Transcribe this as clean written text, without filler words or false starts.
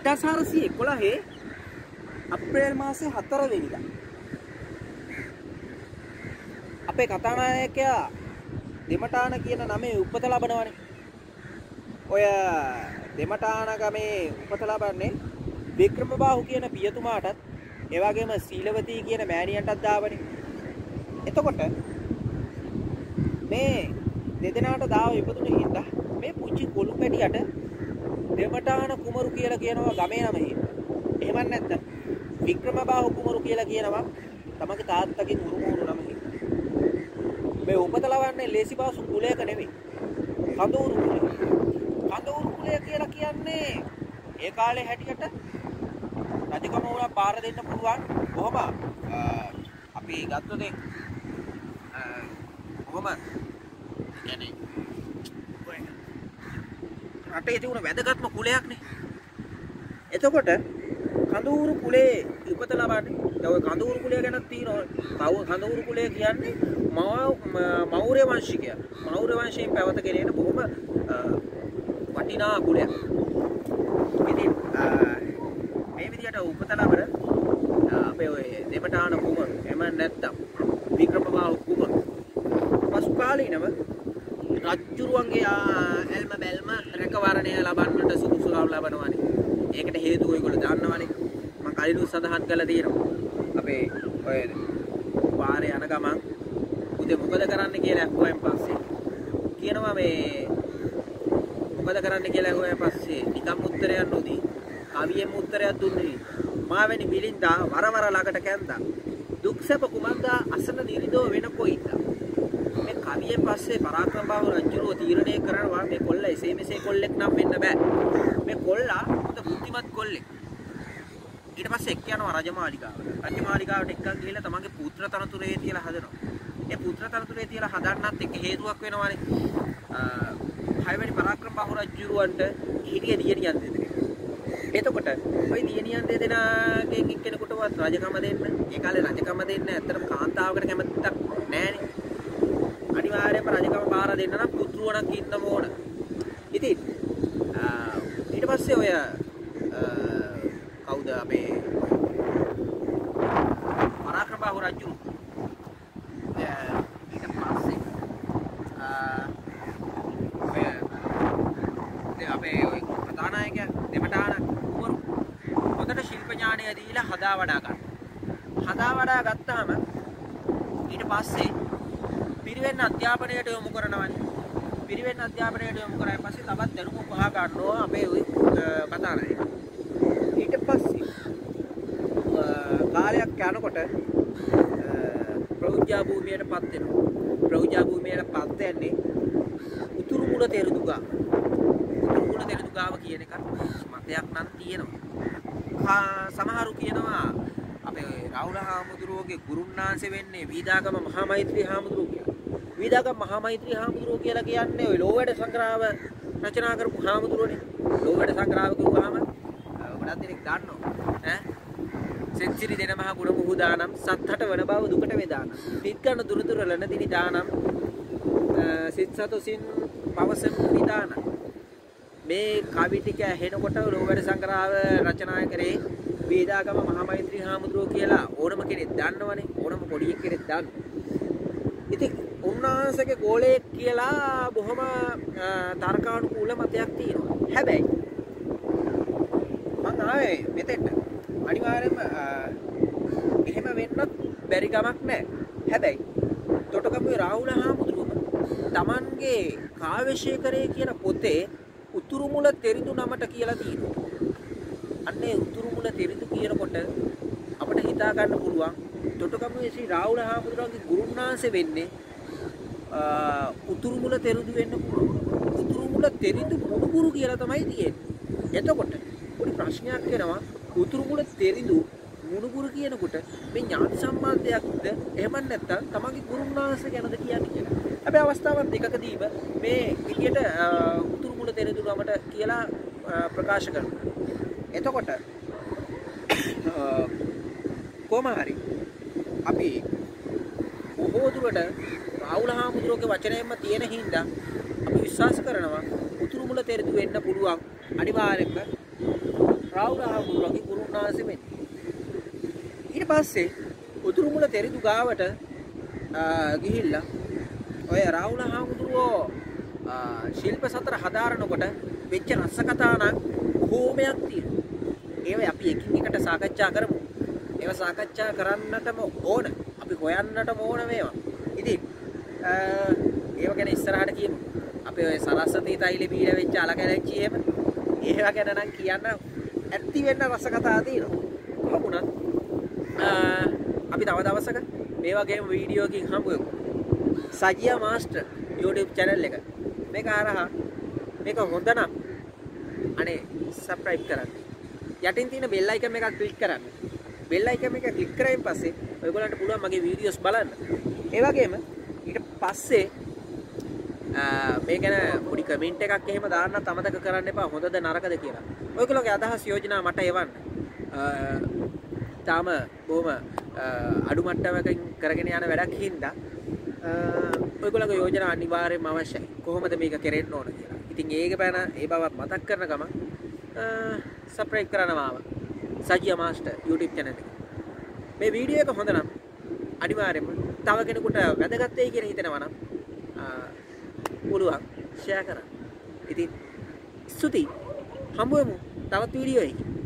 1411 අප්‍රේල් මාසේ 4 වෙනිදා අපේ කතානායකයා දෙමටාන කියන නමේ උපත ලබනවනේ. ඔය දෙමටාන ගමේ උපත ලබන්නේ වික්‍රමබාහු කියන පියතුමාටත් ඒ වගේම සීලවතී කියන මෑණියන්ටත් දාවනේ. එතකොට මේ දෙදෙනාට දාව ඉපදුනේ හින්දා මේ පුංචි කොළු පැටියට දෙමටාන කුමරු කියලා කියනවා ගමේ නම හින්දා. එහෙම නැත්නම් වික්‍රමබාහු කුමරු කියලා කියනවා තමගේ තාත්තගේ මුරුමුරු නම හින්දා. මේ උපත ලබන්නේ ලේසිපාසු කුලයක නෙමෙයි. කඳවුරු කුලය. කඳවුරු කුලය කියලා කියන්නේ ඒ කාලේ හැටියට රජකම උනා පාර දෙන්න පුළුවන්. කොහොම අපි ගත්තොත් කොහොම කියන්නේ රටේ තිබුණ වැදගත්ම කුලයක්නේ. එතකොට කඳවුරු කුලේ උපත ලබන්නේ. දැන් ඔය කඳවුරු කුලය ගැනත් තියෙනවා. කඳවුරු කුලය කියන්නේ මෞර්ය වංශිකය. මෞර්ය වංශයෙන් පැවතගෙන එන බොහොම වටිනා කුලයක්. ඉතින් මේ විදිහට උපත ලබන අපේ ඔය දෙමටාන කුමරු එහෙම නැත්නම් වික්‍රමබාහු කුමරු පසු කාලීනව රජුරුවන්ගේ ඇල්ම බැල්ම රැකවරණය ලබන්නට සුදුසු ලබනවානේ. ඒකට හේතුව ඔයගොල්ලෝ දන්නවනේ. මම කලිනුත් සඳහන් කළා තියෙනවා. අපේ ඔය පාරේ යන ගමන් උදේ මොකද කරන්න කියලා අහුවෙන් පස්සේ කියනවා මේ මොකද කරන්න කියලා අහුවෙන් පස්සේ නිකම් උත්තරයක් නොදී කවියෙන් උත්තරයක් දුන්නේ. මාවැනි බිලින්දා වරවර ළඟට කැන්දා. දුක්සප කුමන්දා අසන නිරිදෝ වෙන කොයිද? මේ කවියෙන් පස්සේ පරාක්‍රමබාහු රජුරෝ තීරණය කරනවා මේ කොල්ල එසේ මෙසේ කොල්ලෙක් නම් වෙන්න බෑ. මේ කොල්ලා හොඳ බුද්ධිමත් කොල්ලෙක්. ඊට පස්සේ එක්ක යනවා රජමාලිගාවට. රජමාලිගාවට එක්කන් ගිහලා තමන්ගේ පුත්‍ර තනතුරේ තියලා හදනවා. ඒ පුත්‍ර තනතුරේ තියලා හදන්නත් එක හේතුවක් වෙනවානේ. හයවැනි පරාක්‍රමබාහු රජුරවන්ට හිටිය දියණියන් දෙදෙනෙක්. එතකොට ওই දියණියන් දෙදෙනාගෙන් එක්කෙනෙකුටවත් රජකම දෙන්න. ඒ කාලේ රජකම දෙන්න ඇත්තටම කාන්තාවකට කැමතික් නෑනේ. අනිවාර්යයෙන්ම රජකම බාර දෙන්න නම් පුත්රුවණක් ඉන්නම ඕන. ඉතින් ඊට පස්සේ ඔය කවුද අපේ පරාක්‍රමබාහු රජු ඊට පස්සේ අපේ ඔය ප්‍රධානායකයා දෙමටාන කුමරු හොඳට ශිල්ප ඥානය දීලා හදා වඩා ගන්න. හදා වඩා ගත්තාම ඊට පස්සේ පිරිවෙන් අධ්‍යාපනයට යොමු කරනවානේ. පිරිවෙන් අධ්‍යාපනයට යොමු කරායින් පස්සේ තවත් දැනුම පහ ගන්නවා අපේ ওই කතානායක. ඊට පස්සේ කාලයක් යනකොට ප්‍රෞජා භූමියටපත් වෙනවා. ප්‍රෞජා භූමියටපත් වෙන්නේ උතුරු මුල තෙරුදුගා. උතුරු මුල තෙරුදුගාව කියන එක මතයක් නම් තියෙනවා. සමහරු කියනවා අපේ රාහුල හාමුදුරුවෝගේ ගුරුන්නාන්සේ වෙන්නේ වීදාගම මහා මෛත්‍රී හාමුදුරුවෝ කියලා. වීදාගම මහා මෛත්‍රී හාමුදුරුවෝ කියලා කියන්නේ ওই ලෝවැඩ සංග්‍රහව රචනා කරපු හාමුදුරුවනේ. ලෝවැඩ සංග්‍රහව කිව්වහම ගොඩක් දෙනෙක් දන්නවා. සෙත්සිරි දෙන මහ ගුණ මුහුදානම් සත්හට වන බව දුකට වේදානම්. පිටකන දුරුදුර ලනදිනි දානම් සිත් සතොසින් පවසන නිදානම්. මේ කවි ටික ඇහෙනකොට ලෝවැඩ සංග්‍රහව රචනා කරේ වේදාගම මහා මෛත්‍රී හාමුදුරුවෝ කියලා ඕනම කෙනෙක් දන්නවනේ. ඕනම පොඩි කෙනෙක් දන්නවා. ඉතින් උන්වහන්සේගේ ගෝලයක් කියලා බොහොම තර්කානුකූල මතයක් තියෙනවා. හැබැයි මම ආවේ මෙතෙන්ට අනිවාර්යයෙන්ම එහෙම වෙන්නත් බැරි ගමක් නැහැ. හැබැයි තොටගමුවේ රාහුල හාමුදුරුවෝ Tamanගේ කාව්‍යශේඛරයේ කියන පොතේ උතුරු මුල තෙරිඳු නමට කියලා තියෙනවා. අන්නේ උතුරු මුල තෙරිඳු කියනකොට අපිට හිතා ගන්න පුළුවන් තොටගමුවේ ශ්‍රී රාහුල හාමුදුරුවන්ගේ ගුරුන්නාන්සේ වෙන්නේ උතුරු මුල තෙරිඳු වෙන්න පුළුවන්. උතුරු මුල තෙරිඳු මුණුබුරු කියලා තමයි තියෙන්නේ. එතකොට පොඩි ප්‍රශ්නයක් එනවා උතුරු මුල තෙරිඳු මුණුබුරු කියනකොට මේ ඥාති සම්බන්ධයක්ද එහෙම නැත්නම් තමන්ගේ ගුරුන්නාන්සේ ගැනද කියන්නේ කියලා. හැබැයි අවස්ථාවන් දෙකකදීම මේ විදියට උතුරු මුල තෙරිඳු නමට කියලා ප්‍රකාශ කරනවා. එතකොට කොහොම හරි අපි බොහෝ දුරට රාහුල හාමුදුරුවෝගේ වචනයෙන්ම තියෙන හින්දා අපි විශ්වාස කරනවා උතුරු මුල තෙරිඳු වෙන්න පුළුවන් අනිවාර්යෙන්ම රාහුල හාමුදුරුවෝගේ ගුරුනාථ මෙන්න. ඊට පස්සේ උතුරුමුල තෙරිදු ගාවට ගිහිල්ලා ඔය රාහුල හාමුදුරුවෝ ශිල්ප සතර හදාරනකොට වෙච්ච රස කතා නම් බොහෝමයක් තියෙනවා. ඒවා අපි එකින් එකට සාකච්ඡා කරමු. ඒවා සාකච්ඡා කරන්නටම ඕන. අපි හොයන්නටම ඕන මේවා. ඉතින් ඒව ගැන ඉස්සරහට කියමු. අපි ඔය සරස්වතී තෛල බීල වෙච්ච අලකැලච්චි එහෙම ඒවා ගැන නම් කියන්න ඇත්ති වෙන්න රස කතා තියෙනවා. කොහොමුණත් අපි තව දවසක මේ වගේම වීඩියෝ එකකින් හම්බ වෙමු. සජියා මාස්ටර් YouTube channel එක. මේක හරහා මේක හොඳ නම් අනේ subscribe කරන්න. යටින් තියෙන bell icon එකක් click කරන්න. bell icon එක click කරායින් පස්සේ ඔයගොල්ලන්ට පුළුවන් මගේ වීඩියෝස් බලන්න. ඒ වගේම ඊට පස්සේ මේ ගැන පොඩි කමෙන්ට් එකක් එහෙම දාන්නත් අමතක කරන්න එපා. හොඳද නරකද කියලා. ඔයගොල්ලෝගේ අදහස් යෝජනා මට එවන්න. තාම බොහොම අඩු මට්ටමකින් කරගෙන යන වැඩක් හින්දා ඔයගොල්ලෝගේ යෝජනා අනිවාර්යයෙන්ම අවශ්‍යයි. කොහොමද මේක කෙරෙන්න ඕන කියලා. ඉතින් ඒක බෑන ඒ බව මතක් කරන ගමන් subscribe කරනවාම සජියා මාස්ටර් YouTube channel එක. මේ වීඩියෝ එක හොඳ නම් අනිවාර්යයෙන්ම තව කෙනෙකුට වැදගත් වෙයි කියන හිතනවා නම් පුළුවන් share කරන්න. ඉතින් ස්තුතියි. හම්බ වෙමු තවත් වීඩියෝ එකකින්.